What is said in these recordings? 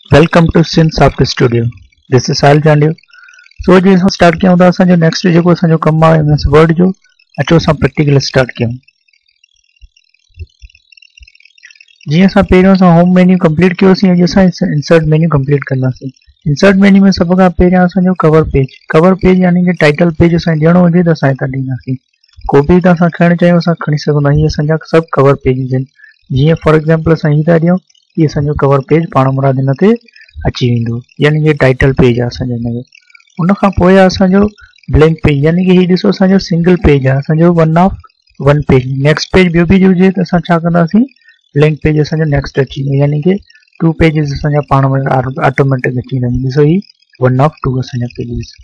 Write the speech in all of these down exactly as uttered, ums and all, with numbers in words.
Welcome to Synsoft Studio. This is Sahil Jandiyo. So जी असां start कयूं था असांजो नेक्स्ट जेको असांजो कमु आहे एम एस वर्ड जो अचो असां प्रैक्टिकल स्टार्ट कयूं. जीअं असां पहिरियों असां होम मेन्यू कंप्लीट कयोसीं अॼु असां इंसर्ट मेन्यू कंप्लीट कंदासीं. इंसर्ट मेन्यू में सभ खां पहिरियां असांजो कवर पेज कवर पेज यानी कि टाइटल पेज असांखे ॾियणो हुजे त असां हितां ॾींदासीं. को बि त असां खणणु चाहियूं असां खणी सघंदा आहियूं. इहे असांजा सभु कवर पेजिस आहिनि. जीअं फॉर एग्जाम्पल असां हीअ था ॾियूं इहे असांजो कवर पेज पाण मुराद हिन ते अची वेंदो यानी कि टाइटल पेज आहे असांजो हिन जो. उन खां पोइ आहे असांजो ब्लैंक पेज यानी कि हीअ ॾिसो असांजो सिंगल पेज आहे असांजो one of one page. Next page ॿियो बि हुजे त असां छा कंदासीं ब्लैंक पेज असांजो नेक्स्ट अची वेंदो यानी कि टू पेजिस असांजा पाण ऑटोमेटिक अची वेंदा. ॾिसो ही वन ऑफ टू असांजा पेजिस.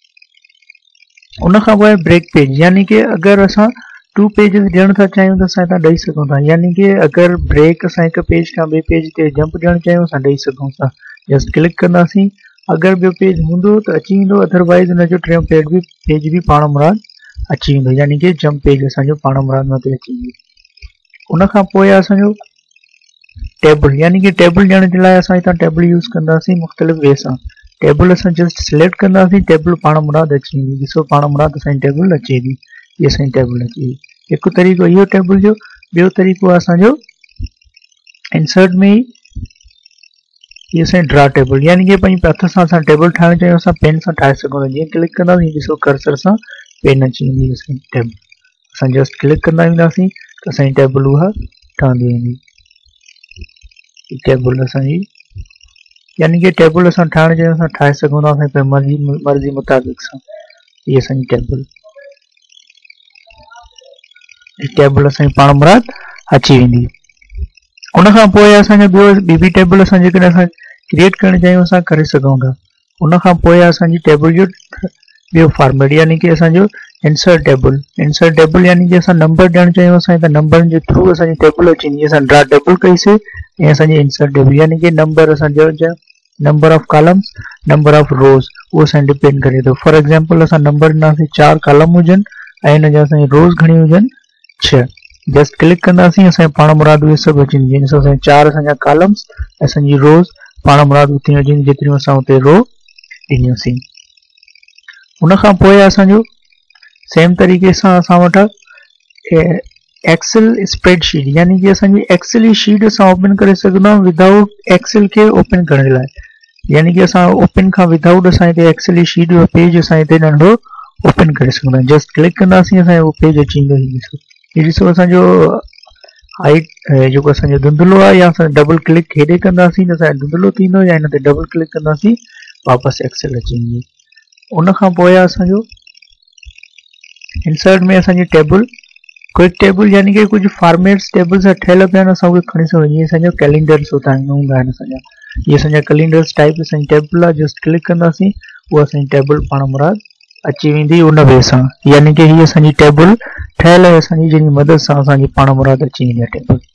उन खां पोइ ब्रेक पेज यानी कि अगरि असां टू पेजिस ॾियणु था चाहियूं त असां हितां ॾेई सघूं था यानी कि अगरि ब्रेक असां हिकु पेज खां ॿिए पेज ते जंप ॾियणु चाहियूं असां ॾेई सघूं था. जस्ट क्लिक कंदासीं अगरि ॿियो पेज हूंदो त अची वेंदो अदरवाइज़ हुनजो टियों पेज बि पेज बि पाण मुराद अची वेंदो यानी कि जंप पेज असांजो पाण मुराद हुन ते अची वेंदो. उन खां पोइ असांजो टेबल यानी कि टेबल ॾियण जे लाइ असां हितां टेबल यूज़ कंदासीं मुख़्तलिफ़ वे सां. टेबल असां जस्ट सिलेक्ट कंदासीं टेबल पाण मुराद अची वेंदी. ॾिसो पाण मुराद असांजी टेबल अचे थी. ये असांजी टेबल अची वई. हिकु तरीक़ो इहो टेबल जो. ॿियो तरीक़ो आहे असांजो इंसर्ट में ई ये असांजी ड्रा टेबल यानी कि पंहिंजे हथ सां असां टेबल ठाहिणु चाहियूं असां पेन सां ठाहे सघूं था. जीअं क्लिक कंदासीं ॾिसो कर्सर सां पेन अची वेंदी असांजी टेबल. असां जस्ट क्लिक कंदा वेंदासीं त असांजी टेबल उहा ठहंदी वेंदी. टेबल असांजी यानी कि टेबल असां ठाहिणु चाहियूं असां ठाहे सघूं था असांजी पंहिंजी मर्ज़ी मर्ज़ी मुताबिक़ सां. हीअ असांजी टेबल टेबल असांजी पाण मुराद अची वेंदी. उन खां पोइ असांजो ॿियो ॿी बि टेबल असां जेकॾहिं असां क्रिएट करणु चाहियूं असां करे सघूं था. उन खां पोइ असांजी टेबल जो ॿियो फॉर्मेट यानी कि असांजो इंसर्ट टेबल. इंसर्ट टेबल यानी कि असां नंबर ॾियणु चाहियूं असां हितां नंबरनि जे थ्रू असांजी टेबल अची वेंदी. असां ड्रा टेबल कईसीं ऐं असांजी इंसर्ट टेबल यानी कि नंबर असांजो number of columns number of rows उहो असां डिपेंड करे थो. फॉर एग्जाम्पल असां नंबर ॾिनासीं चारि कॉलम हुजनि ऐं हिन जा असांजी रोज़ घणी हुजनि छह. जस्ट क्लिक कंदासीं असांजे पाण मुराद उहे सभु अची वेंदियूं. ॾिसो असांजा चारि असांजा कॉलम्स असांजी रोज़ पाण मुराद उते अची वेंदियूं जेतिरियूं असां उते रो ॾिनियूंसीं. उन खां पोइ असांजो सेम तरीक़े सां असां वटि एक्सेल स्प्रेडशीट यानी कि असांजी एक्सेल जी शीट असां ओपन करे सघंदा आहियूं विदाउट एक्सेल खे ओपन करण लाइ. यानी कि असां ओपन खां विदाउट असां हिते एक्सेल जी शीट जो पेज असां हिते नंढो ओपन करे सघंदा आहियूं. जस्ट क्लिक कंदासीं असांजो उहो पेज अची वेंदो. हीअ ॾिसो असांजो हाइट जेको असांजो धुंधलो आहे या असां डबल क्लिक हेॾे कंदासीं त असांजो धुंधलो थींदो या हिन ते डबल क्लिक कंदासीं वापसि एक्सेल अची वेंदी. उन खां पोइ असांजो इंसर्ट में असांजी टेबल क्विक टेबल यानी कि कुझु फॉर्मेट्स टेबल सां ठहियल पिया आहिनि असां उहे खणी सघूं. जीअं असांजो कैलेंडर्स हुतां हूंदा आहिनि असांजा. इहे असांजा कैलेंडर्स टाइप असांजी टेबल आहे. जस्ट क्लिक कंदासीं उहा असांजी टेबल पाण मुराद अची वेंदी उन वे सां यानी कि हीअ असांजी टेबल ठहियल आहे असांजी जंहिंजी मदद सां असांजी पाण मुराद अची वेंदी आहे टेबल.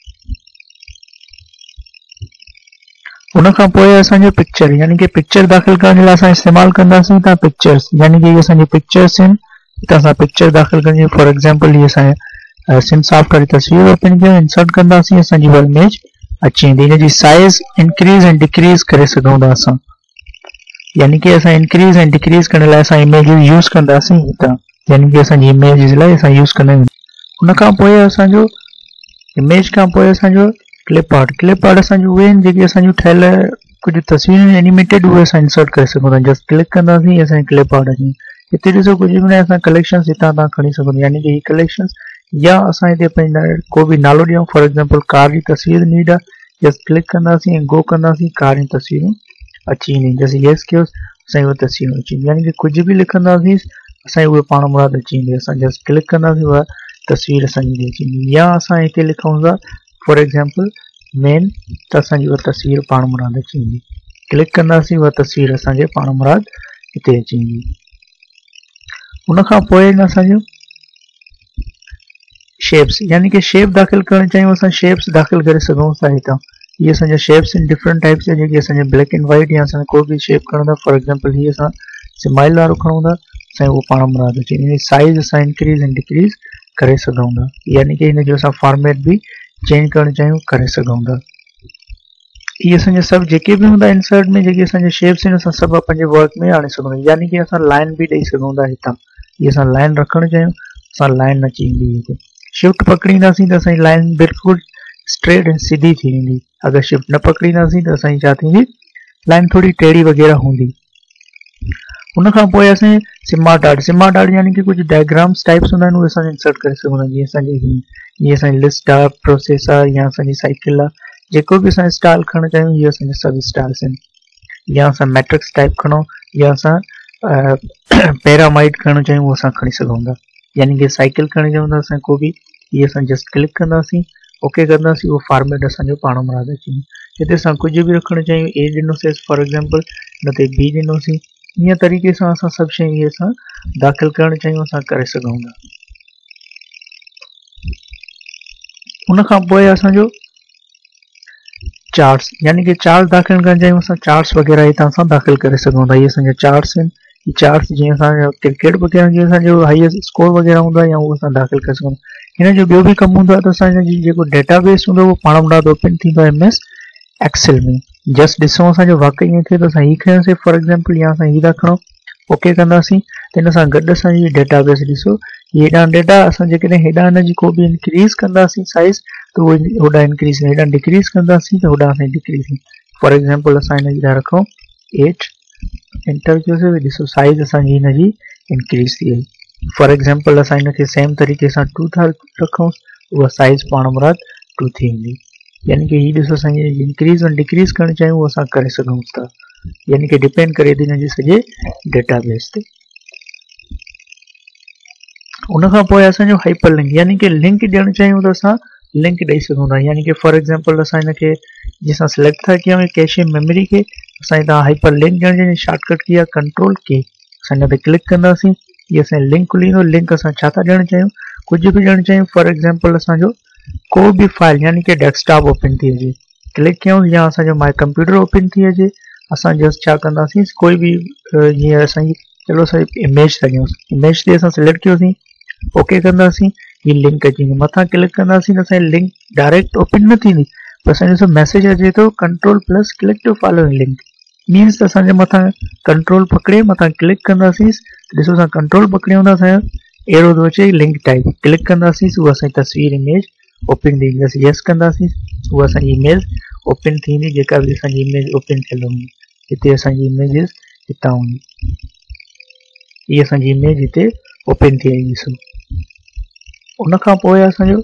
उन खां पोइ असांजो पिक्चर यानी कि पिक्चर दाख़िल करण जे लाइ असां इस्तेमालु कंदासीं था पिक्चर्स यानी कि इहे असांजी पिक्चर्स आहिनि. हितां असां पिक्चर दाख़िल करण फॉर एग्जाम्पल हीअ असांजे सिनसॉफ्ट वारी तस्वीर ओपन कयूं इंसर्ट कंदासीं असांजी उहा इमेज अची वेंदी. हिनजी साइज़ इंक्रीज़ ऐं डिक्रीज़ करे सघूं था असां यानी कि असां इंक्रीज़ ऐं डिक्रीज़ करण लाइ असां इमेज यूज़ कंदासीं हितां यानी कि असांजी इमेज जे लाइ असां यूज़ कंदा आहियूं. उन खां पोइ असांजो इमेज खां पोइ असांजो क्लिप आर्ट क्लिप आर्ट असांजो उहे आहिनि जेके असांजूं ठहियल कुझु तस्वीरूं एनिमेटेड उहे असां इंसर्ट करे सघूं था. जस्ट क्लिक कंदासीं असांजी क्लिप आर्ट अची. हिते ॾिसो कुझु बि न असां कलेक्शन्स हितां तव्हां खणी सघूं था यानी कि ही कलेक्शन्स या असां हिते पंहिंजा को बि नालो ॾियूं फॉर एग्जाम्पल कार जी तस्वीर नीड आहे. जस्ट क्लिक कंदासीं ऐं गो कंदासीं कार जी तस्वीरूं अची वेंदियूं. जस्ट येस कयोसि असांजी उहे तस्वीरूं अची वेंदियूं यानी कि कुझु बि लिखंदासीं असांजी उहे पाण मुराद अची वेंदी. असां जस्ट क्लिक कंदासीं उहा तस्वीर असांजी अची वेंदी. या असां हिते लिखूं था फॉर एग्जाम्पल मेन त असांजी उहा तस्वीर पाण मुराद अची वेंदी. क्लिक कंदासीं उहा तस्वीर असांजे पाण मुराद हिते अची वेंदी. उन खां पोइ असांजो शेप्स यानी कि शेप दाख़िल करणु चाहियूं असां शेप्स दाख़िल करे सघूं था हितां. इहे असांजा शेप्स आहिनि डिफरेंट टाइप्स जा जेके असांजे ब्लैक एंड वाइट या असां को बि शेप खणूं था. फॉर एग्जाम्पल हीअ असां स्माइल वारो खणूं था असांजो उहो पाण मुराद अची वेंदी. साइज़ असां इंक्रीज़ ऐं डिक्रीज़ करे सघूं था यानी कि हिन जो असां फॉर्मेट बि चेंज करणु चाहियूं करे सघूं था. ये असांजे सब जेके भी हुंदा इंसर्ट में जेके असांजे शेप्स आहिनि असां सभु पंहिंजे वर्क में आणे सघूं था। यानी कि असां लाइन भी ॾेई सघूं था हितां, ये असां लाइन रखणु चाहियूं असां लाइन अची ईंदी हिते। शिफ्ट पकड़ींदासीं त असांजी लाइन बिल्कुलु स्ट्रेट ऐं सिधी थी वेंदी। अगरि शिफ्ट न पकड़ींदासीं त असांजी छा थींदी, लाइन थोड़ी टेढ़ी वग़ैरह हूंदी। उन खां पोइ असां स्मार्ट आर्ट, स्मार्ट आर्ट यानी कि कुछ डायग्राम्स टाइप्स हुंदा आहिनि उहे असां इंसर्ट करे सघूं था। जीअं असांजी जीअं असांजी लिस्ट आहे, प्रोसेस आहे, या असांजी साइकिल आहे, जेको बि असां स्टाइल खणणु चाहियूं इहे असांजा सभु स्टाइल्स आहिनि। या असां मैट्रिक्स टाइप खणो, या असां पैरामाइड खणणु चाहियूं उहो असां खणी सघूं था। यानी कि साइकिल खणी चाहियूं था असां को बि, इहे असां जस्ट क्लिक कंदासीं, ओके कंदासीं, उहो फॉर्मेट असांजो पाण मुराद अची वेंदो। हिते असां कुझु बि रखणु चाहियूं, ए ॾिनोसीं फॉर एग्जाम्पल, न ते बी ॾिनोसीं, इन तरीक़े सां असां सभु शयूं इहे असां दाख़िल करणु चाहियूं असां करे सघूं था। उन खां पोइ असांजो चार्ट्स, यानी कि चार्ट दाख़िल करणु चाहियूं असां चार्ट्स वग़ैरह हितां असां दाख़िल करे सघूं था। इहे असांजा चार्ट्स आहिनि। ये चार्ट्स जीअं असांजो क्रिकेट वग़ैरह जीअं असांजो हाईएस्ट स्कोर वग़ैरह हूंदो आहे या उहो असां दाख़िल करे सघूं था। हिन जो ॿियो बि कमु हूंदो आहे त असांजो जेको डेटाबेस हूंदो आहे उहो पाण मुराद ओपन थींदो आहे एम एस एक्सेल में। जस्ट ॾिसूं असांजो वाक़ई ईअं थिए त असां हीउ खयोंसीं फॉर एग्जाम्पल, या असां हीउ था खणूं, ओके कंदासीं त हिन सां गॾु असांजी डेटाबेस ॾिसो हेॾां डेटा असां जेकॾहिं हेॾां हिन जी को बि इंक्रीज़ कंदासीं साइज़ त उहो होॾां इंक्रीज़, हेॾां डिक्रीज़ कंदासीं त होॾां असां डिक्रीज़। फॉर एग्जाम्पल असां हिन जी था रखूं एट, एंटर कयोसीं त ॾिसो साइज़ असांजी हिन जी इंक्रीज़ थी वई। फॉर एग्जाम्पल असां हिनखे सेम तरीक़े सां टू था रखूं, उहा साइज़ पाण मुराद टू थी वेंदी। यानी कि हीउ ॾिसो असांखे इंक्रीज़ ऐं डिक्रीज़ करणु चाहियूं उहो असां करे सघूं था। यानी कि डिपेंड करे थी हिन जे सॼे डेटाबेस ते। उन खां पोइ असांजो हाइपर लिंक, यानी कि लिंक ॾियणु चाहियूं त असां लिंक ॾेई सघूं था। यानी कि फॉर एग्जाम्पल असां हिनखे जीअं असां सिलेक्ट था कयूं कैशे मेमोरी खे, असां हितां हाइपर लिंक ॾियण जी शॉर्टकट की आहे कंट्रोल के, असां हिन ते क्लिक कंदासीं, ये असांजो लिंक खुली वेंदो। लिंक असां छा था ॾियणु चाहियूं, कुझु बि ॾियणु चाहियूं। फॉर एग्जाम्पल असांजो को बि फाइल यानी कि डेस्कटॉप ओपन थी अचे, क्लिक कयूं, या असांजो माई कंप्यूटर ओपन थी अचे, असां जस्ट छा कंदासीं कोई बि जीअं असांजी चलो असां इमेज था ॾियूं, इमेज ते असां सिलेक्ट कयोसीं, ओके कंदासीं, हीअ लिंक अची वेंदी। मथां क्लिक कंदासीं त असांजी लिंक डायरेक्ट ओपन न थींदी, पर असांजो सभु मैसेज अचे थो control plus click to following link, means त असांजे मथां कंट्रोल पकड़े मथां क्लिक कंदासीं, ॾिसो असां कंट्रोल पकड़ियूं था असांजो एरो थो अचे लिंक टाइप, क्लिक कंदासीं उहा असांजी तस्वीर इमेज ओपन थींदी। असीं यस कंदासीं उहा असांजी इमेज ओपन थींदी, जेका बि असांजी इमेज ओपन थियल हूंदी। हिते असांजी इमेजिस हितां हूंदी, हीअ असांजी इमेज हिते ओपन थी वई ॾिसो। उन खां पोइ असांजो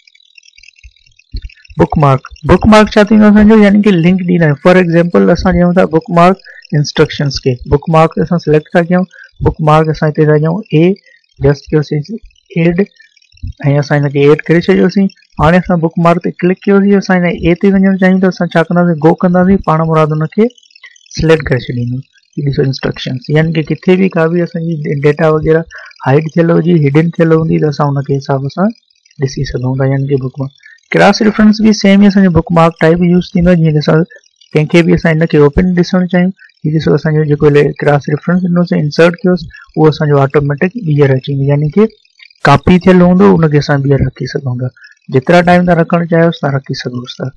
बुक मार्क, बुक मार्क छा थींदो असांजो, यानी कि लिंक ॾींदा आहियूं। फॉर एग्जाम्पल असां ॾियूं था बुक मार्क इंस्ट्रक्शंस खे, बुक मार्क असां सिलेक्ट था कयूं, बुक मार्क असां हिते था ॾियूं ए, जस्ट कयोसीं एड, ऐं असां हिनखे एड करे छॾियोसीं। हाणे असां बुक मार्क ते क्लिक कयोसीं, असां हिन ए ते वञणु चाहियूं त असां छा कंदासीं, गो कंदासीं, पाण मुराद हुनखे सिलेक्ट करे छॾींदो। हीअ ॾिसो इंस्ट्रक्शंस, यानी कि किथे बि का बि असांजी डेटा वग़ैरह हाइड थियल हुजे, हिडन थियल हूंदी त असां हुनखे हिसाब सां ॾिसी सघूं था। यानी कि बुक मार्क क्रॉस रेफरेंस भी सेम ही असांजो बुक मार्क टाइप यूज़ थींदो आहे। जीअं असां कंहिंखे बि असां हिनखे ओपन ॾिसणु चाहियूं, हीअ ॾिसो असांजो जेको क्रॉस रेफरेंस ॾिनोसीं इंसर्ट कयोसीं, उहो असांजो ऑटोमेटिक ॿीहर अची वेंदी, यानी कि कॉपी थियल हूंदो उनखे असां ॿीहर रखी सघूं था। जेतिरा टाइम था रखणु चाहियोसि तव्हां रखी सघोसि था।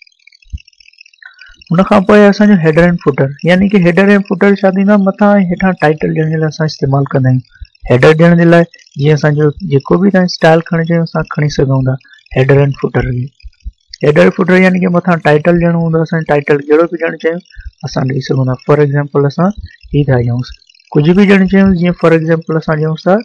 उन खां पोइ असांजो हेडर एंड फुटर, यानी कि हेडर ऐं फुटर छा थींदो आहे, मथां ऐं हेठां टाइटल ॾियण जे लाइ असां इस्तेमालु कंदा आहियूं। हेडर ॾियण जे लाइ जीअं असांजो जेको बि तव्हां स्टाइल खणी चाहियूं असां खणी सघूं था हेडर एंड फुटर खे। हेडर फुटर यानी कि मथां टाइटल ॾियणो हूंदो, असां टाइटल कहिड़ो बि ॾियणु चाहियूं असां ॾेई सघूं था। फॉर एग्जाम्पल असां हीअ था ॾियूंसि, कुझु बि ॾियणु चाहियूं, जीअं फॉर एग्जाम्पल असां ॾियूंसि था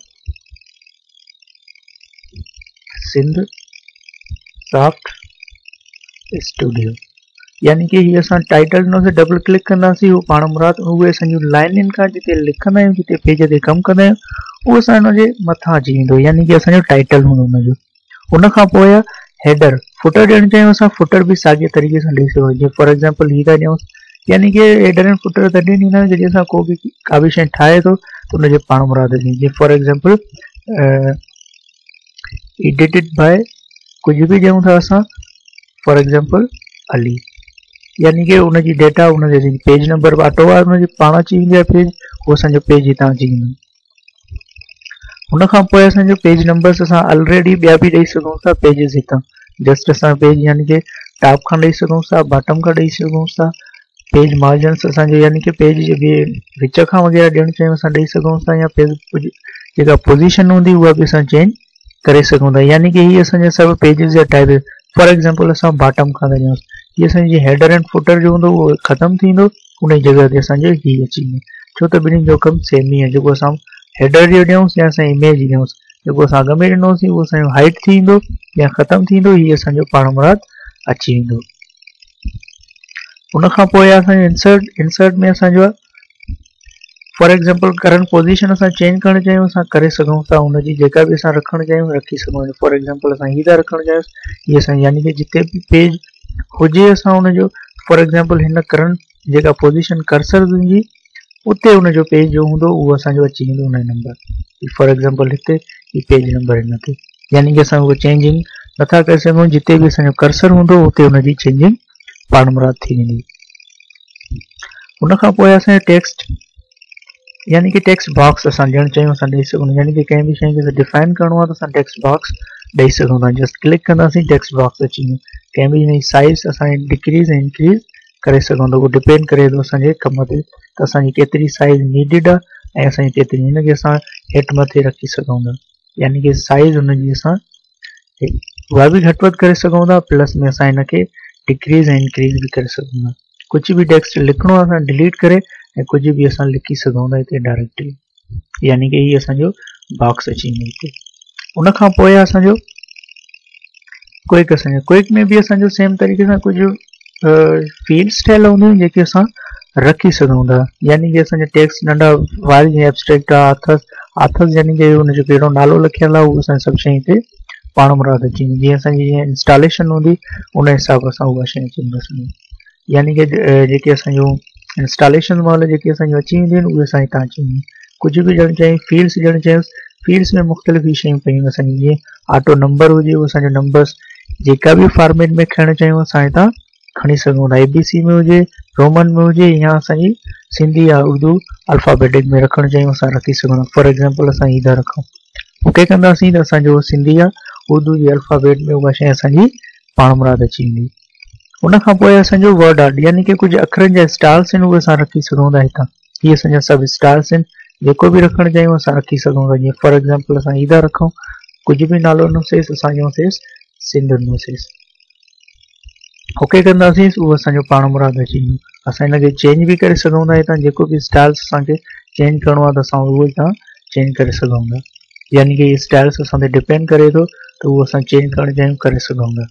सिंध सॉफ्ट स्टूडियो, यानी कि हीअ असां टाइटल ॾिनोसीं, डबल क्लिक कंदासीं, उहो पाण मुराद उहे असांजूं लाइनुनि खां जिते लिखंदा आहियूं, जिते पेज ते कमु कंदा आहियूं, उहो असां हुनजे मथां अची वेंदो, यानी कि असांजो टाइटल हूंदो हुनजो। उन खां पोइ हेडर फुटर ॾियणु चाहियूं असां, फुटर बि साॻिए तरीक़े सां ॾेई सघूं। जीअं फॉर एग्जाम्पल हीअ था ॾियूंसि, यानी कि हेडर एंड फुटर तॾहिं ॾींदा आहियूं जॾहिं असां को बि का बि शइ ठाहे थो त हुनजे पाण मुराद ॾींहुं। जीअं फॉर एग्जाम्पल एडिटेड बाय कुझु बि ॾियूं था असां, फॉर एग्जाम्पल अली, यानी कि उनजी डेटा उनजे पेज नंबर ऑटो आहे उनजी पाण अची वेंदी आहे पेज, उहो असांजो पेज हितां अची वेंदो। उन खां पोइ असांजो पेज नंबर्स असां ऑलरेडी ॿिया बि ॾेई सघूं था पेजिस हितां, जस्ट असां पेज यानी कि टॉप खां ॾेई सघूं था, बॉटम खां ॾेई सघूं था, पेज मार्जिन्स असांजो यानी कि पेज जे विच खां वग़ैरह ॾियणु चाहियूं असां ॾेई सघूं था, या पेज जेका पोजीशन हूंदी उहा बि असां चेंज करे सघूं था। यानी कि हीअ असांजा सभु पेजिस जा टाइप। फॉर एग्जांपल असां बॉटम खां था ॾियूं, हीअ असांजी हेडर एंड फुटर जो हूंदो उहो ख़तमु थींदो, उन जी जॻह ते असांजो हीअ अची वेंदो, छो त ॿिन्हिनि जो कमु सेम ई आहे। जेको असां हेडर जो ॾियूंसि या असां इमेज ॾियूंसि, जेको असां अॻ में ॾिनोसीं उहो असांजो हाइट थींदो या ख़तमु थींदो, हीअ असांजो पाण मुराद अची वेंदो। उन खां पोइ असांजो इंसर्ट इंसर्ट में असांजो फॉर एग्जांपल करंट पोजीशन असां चेंज करणु चाहियूं असां करे सघूं था, उनजी जेका बि असां रखणु चाहियूं रखी सघूं था। फॉर एग्जांपल असां हीअ था रखणु चाहियूं, हीअ असां यानी कि जिते बि पेज हुजे असां उनजो फॉर एग्जांपल हिन करंट जेका पोजीशन कर्सर जी उते उनजो पेज जो हूंदो उहो असांजो अची वेंदो उन नंबर। फॉर एग्जांपल हिते ही पेज नंबर हिन ते, यानी कि असां उहो चेंजिंग नथा करे सघूं, जिते बि असांजो कर्सर हूंदो उते उनजी चेंजिंग पाण मुराद थी वेंदी। उन खां पोइ असांजो टेक्स्ट यानी कि टेक्स्ट बॉक्स असां ॾियणु चाहियूं असां ॾेई सघूं, यानी कि कंहिं बि शइ खे डिफाइन करणो आहे त असां टेक्स्ट बॉक्स ॾेई सघूं था। जस्ट क्लिक कंदासीं टेक्स्ट बॉक्स अची वेंदो। कंहिं बि हिन जी साइज़ असां डिक्रीज़ ऐं इंक्रीज़ करे सघूं था, उहो डिपेंड करे थो असांजे कम ते त असांजी केतिरी साइज़ नीडिड आहे ऐं असांजी केतिरी हिनखे असां हेठि मथे रखी सघूं था, यानी कि साइज़ हुनजी असां उहा बि घटि वधि करे सघूं था, प्लस में असां हिनखे डिक्रीज़ ऐं इंक्रीज़ बि करे सघूं था। कुझु बि टेक्स्ट लिखणो आहे असां डिलीट करे ऐं कुझु बि असां लिखी सघूं था हिते डायरेक्टली, यानी कि हीअ असांजो बॉक्स अची वेंदो हिते। उन खां पोइ असांजो क्विक असांजो क्विक में बि असांजो सेम तरीक़े सां कुझु फील्ड्स ठहियल हूंदियूं आहिनि जेके असां रखी सघूं था, यानी कि असांजा टेक्स्ट नंढा वाइल जीअं एब्स्ट्रैक्ट आहे, आथर्स आथर्स यानी कि हुनजो कहिड़ो नालो लिखियलु आहे उहो असां सभु शइ हिते पाण मुराद अची वेंदी। जीअं असांजी जीअं इंस्टॉलेशन हूंदी उन हिसाब सां उहा शइ अची वेंदी, यानी कि जेके असांजो इंस्टॉलेशन महिल जेके असांजो अची वेंदियूं आहिनि उहे असां हितां अची वेंदियूं। कुझु बि ॾियणु चाहियूं फील्ड्स ॾियणु चाहियूं, फील्ड्स में मुख़्तलिफ़ ई शयूं पयूं असांजी, जीअं ऑटो नंबर हुजे उहो असांजो नंबर्स जेका बि फॉर्मेट में खणणु चाहियूं असां हितां खणी सघूं था, ए बी सी में हुजे, रोमन में हुजे, या असांजी सिंधी या उर्दू अल्फ़ाबेटिक में रखणु चाहियूं असां रखी सघूं था। फॉर एग्जांपल असां हीअ था रखूं, ओके कंदासीं त असांजो सिंधी या उर्दू जी अल्फ़ाबेट में उहा शइ असांजी पाण मुराद अची वेंदी। उन खां पोइ असांजो वर्ड आर्ट यानी कि कुझु अखरनि जा स्टाइल्स आहिनि उहे असां रखी सघूं था हितां, हीअ असांजा सभु स्टाइल्स आहिनि, जेको बि रखणु चाहियूं असां रखी सघूं था। जीअं फॉर एग्जांपल असां हीअ था रखूं, कुझु बि नालो ॾिनोसीं असां ॾिनोसीं सिंध ॾिनोसीं, ओके कंदासीं उहो असांजो पाण मुराद अची वेंदो। असां हिनखे चेंज बि करे सघूं था हितां, जेको बि स्टाइल्स असांखे चेंज करिणो आहे त असां उहो हितां चेंज करे सघूं था, यानी कि इहे स्टाइल्स असां ते डिपेंड करे थो त उहो असां चेंज करणु चाहियूं करे सघूं था।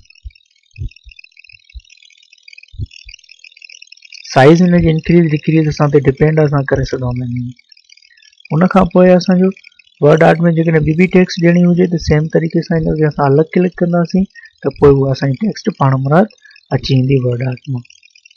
साइज़ हिनजी इंक्रीज़ डिक्रीज़ असां ते डिपेंड आहे, असां करे सघूं था। उन खां पोइ असांजो वर्ड आर्ट में जेकॾहिं ॿी बि टेक्स्ट ॾियणी हुजे त सेम तरीक़े सां हिनखे असां अलॻि क्लिक कंदासीं त पोइ उहा असांजी टेक्स्ट पाण मुराद अची वेंदी वर्ड आर्ट मां।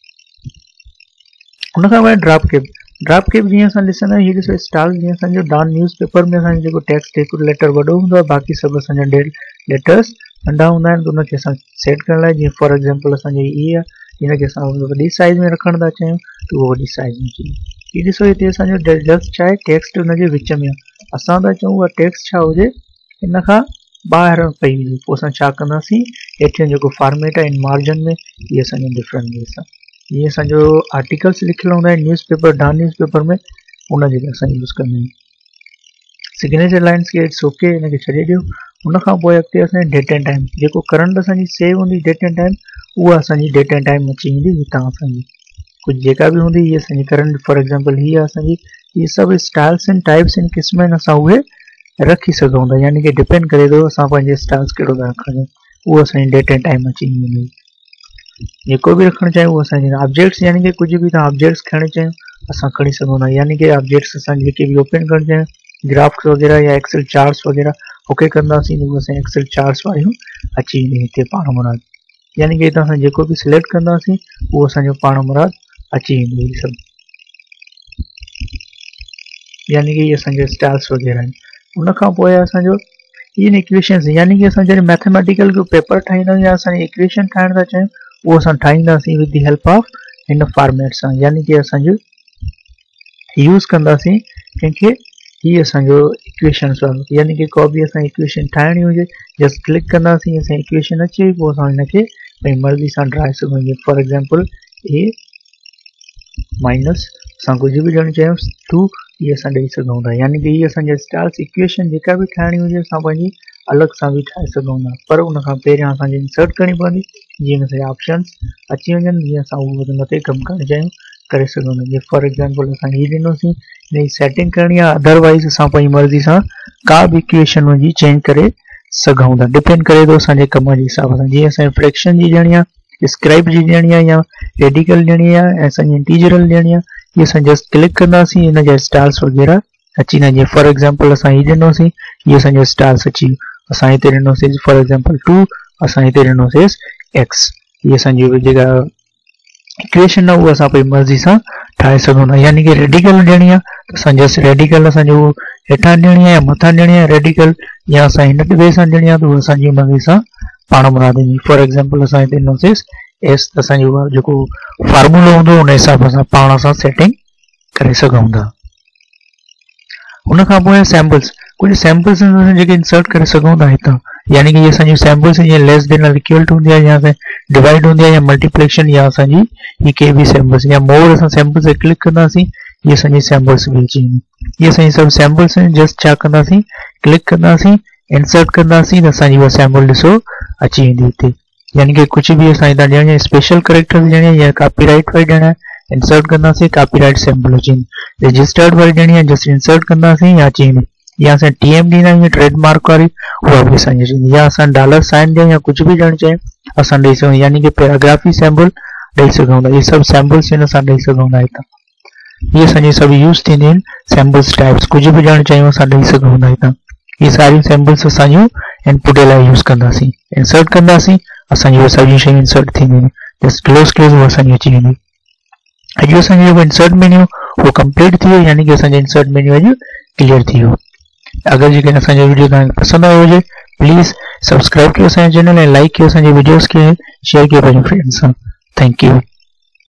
उन खां पोइ ड्रॉप केप ड्रॉप केप जीअं असां ॾिसंदा आहियूं, हीअ ॾिसो स्टाइल जीअं असांजो डॉन न्यूज़ पेपर में असांजो जेको टेक्स्ट हिकु लेटर वॾो हूंदो आहे, बाक़ी सभु असांजा डेल लेटर्स नंढा हूंदा आहिनि, त उनखे असां सेट करण लाइ जीअं फॉर एग्जांपल असांजी इहा आहे, हिनखे असां वॾी साइज़ में रखणु था चाहियूं त उहो वॾी साइज़ में अची वेंदी। हीअ ॾिसो हिते असांजो जस्ट छा आहे टेक्स्ट हुनजे विच में आहे, असां था चऊं उहा टेक्स्ट छा हुजे हिन खां ॿाहिरि पई हुजे, पोइ असां छा कंदासीं हेठियों जेको फॉर्मेट आहे इन मार्जिन में इहे असांजो डिफरेंट वे सां, जीअं असांजो आर्टिकल्स लिखियलु हूंदा आहिनि newspaper Dawn newspaper में उन जेके असां यूज़ कंदा आहियूं। सिग्नेचर लाइन्स खे इट्स ओके हिनखे छॾे ॾियो। उन खां पोइ अॻिते असांजे डेट एंड टाइम, जेको करंट असांजी सेव हूंदी डेट एंड टाइम उहा असांजी डेट एंड टाइम अची वेंदी हितां असांजी, कुझु जेका बि हूंदी हीअ असांजी करंट फॉर एग्जांपल हीअ असांजी इहे सभु स्टाइल्स आहिनि टाइप्स आहिनि क़िस्म आहिनि, असां उहे रखी सघूं था, यानी कि डिपेंड करे थो असां पंहिंजे स्टाइल्स कहिड़ो था रखूं, उहो असांजी डेट एंड टाइम अची वेंदी। जेको बि रखणु चाहियूं उहो असांजी ऑब्जेक्ट्स, यानी कि कुझु बि तव्हां ऑब्जेक्ट्स खणणु चाहियूं असां खणी सघूं था, यानी कि ऑब्जेक्ट्स असां जेके बि ओपन करणु चाहियूं ग्राफ्स वग़ैरह या एक्सेल चार्ट्स वग़ैरह ओके कंदासीं त उहे असां एक्सेल चार्ट्स वारियूं अची वेंदियूं हिते पाण मुराद, यानी कि हितां असां जेको बि सिलेक्ट कंदासीं उहो असांजो पाण मुराद अची वेंदो इहे सभु, यानी कि इहे असांजे स्टाइल्स वग़ैरह आहिनि। उन खां पोइ असांजो इहे इक्वेशन्स, यानी कि असां जॾहिं मैथमेटिकल जो पेपर ठाहींदा आहियूं या असां इक्वेशन ठाहिण था चाहियूं उहो असां ठाहींदासीं विद दी हेल्प ऑफ हिन फॉर्मेट सां, यानी कि असांजो यूज़ कंदासीं कंहिंखे हीअ असांजो इक्वेशन्स वारो, यानी कि को बि असां इक्वेशन ठाहिणी हुजे जस्ट क्लिक कंदासीं असां इक्वेशन अची वई, पोइ असां हिनखे पंहिंजी मर्ज़ी सां ठाहे सघूं। जीअं फॉर एग्जांपल ए माइनस असां कुझु बि ॾियणु चाहियूं टू ये असां ॾेई सघूं था। यानी कि ये असांजे स्टार्स इक्वेशन जेका बि ठाहिणी हुजे असां पंहिंजी अलॻि सां बि ठाहे सघूं था, पर उन खां पहिरियां असांखे इंसर्ट करणी पवंदी। जीअं असांखे ऑप्शन्स अची वञनि, जीअं असां उहो मथे कमु करणु चाहियूं करे सघूं था। जीअं फॉर एग्जांपल असां हीअ ॾिनोसीं, हिन जी सेटिंग करणी आहे, अदरवाइज़ असां पंहिंजी मर्ज़ी सां का बि इक्वेशन हुनजी चेंज करे सघूं था, डिपेंड करे थो असांजे कम जे हिसाब सां। जीअं असांखे फ्रैक्शन जी ॾियणी आहे, स्क्राइब जी ॾियणी आहे, या रेडिकल ॾियणी आहे, ऐं असांजी इंटीजरल ॾियणी आहे, ये असां जस्ट क्लिक कंदासीं, हिन जा स्टार्स वग़ैरह अची वेंदा। जीअं फॉर एग्जांपल असां हीअ ॾिनोसीं, ये असांजा स्टार्स अची वियो। असां हिते ॾिनोसीं फॉर एग्जांपल टू, असां हिते ॾिनोसीं एक्स। ये असांजी जेका इक्वेशन आहे उहा असां पंहिंजी मर्ज़ी सां ठाहे सघूं था। यानी कि रेडिकल ॾियणी आहे त असां जस्ट रेडिकल असांजो हेठां ॾियणी आहे या मथां ॾियणी आहे रेडिकल, या असां हिन ॿिए सां ॾियणी आहे त उहा असांजी मर्ज़ी सां पाण मुराद ईंदी। फॉर एग्जांपल असां हिते ॾिनोसीं एस, त असांजो जेको फार्मूलो हूंदो उन हिसाब सां पाण सां सेटिंग करे सघूं था। उन खां पोइ सैम्पल्स, कुझु सैम्पल्स जेके इंसर्ट करे सघूं था हितां। यानी कि ये असांजी सैम्पल्स जीअं लेस देन और इक्वल टू हूंदी आहे, या डिवाइड हूंदी आहे, या मल्टीप्लिकेशन, या असांजी ये के बि सैम्पल्स, या मोर असां सैम्पल्स ते क्लिक कंदासीं, ये असांजी सैम्पल्स बि अची वेंदी। ये असांजी सभु सैम्पल्स आहिनि, जस्ट छा कंदासीं क्लिक कंदासीं, इंसर्ट कंदासीं, त असांजी उहा सैम्पल ॾिसो अची वेंदी हिते। यानी कि कुझु बि असां हितां ॾियणी आहे, स्पेशल कैरेक्टर्स ॾियणी आहे, या कॉपीराइट वारी ॾियणा आहे, इंसर्ट कंदासीं, कॉपीराइट सैम्पल अची वेंदी। रजिस्टर्ड वारी ॾियणी आहे, जस्ट इंसर्ट कंदासीं, या अची वेंदी। या असां टीएम ॾींदा आहियूं ट्रेडमार्क वारी, उहा बि असांजी अची वेंदी। या असां डॉलर साइन ॾियूं या कुझु बि ॾियणु चाहियूं असां ॾेई सघूं, यानी कि पैराग्राफी सैम्पल ॾेई सघूं था। इहे सभु सैम्पल्स आहिनि, असां ॾेई सघूं था हितां। इहे असांजी सभु यूज़ थींदियूं आहिनि सैम्पल्स टाइप्स, कुझु बि ॾियणु चाहियूं असां ॾेई सघूं था हितां। इहे सारियूं सैम्पल्स असांजूं इनपुट लाइ यूज़ कंदासीं, इंसर्ट कंदासीं, असांजी उहे सॼियूं शयूं इंसर्ट थींदियूं। जस्ट क्लोज़ क्लोज़ उहा असांजी अची वेंदी। अॼु असांजो जेको इंसर्ट मेन्यू उहो कंप्लीट थी वियो, यानी कि असांजो इंसर्ट मेन्यू अॼु क्लियर थी वियो। अगर जेकॾहिं असांजो वीडियो तव्हांखे पसंदि आयो हुजे प्लीज़ सब्सक्राइब कयो असांजे चैनल ऐं लाइक कयो असांजे वीडियोस खे, शेयर कयो पंहिंजे फ्रेंड्स सां। Thank you.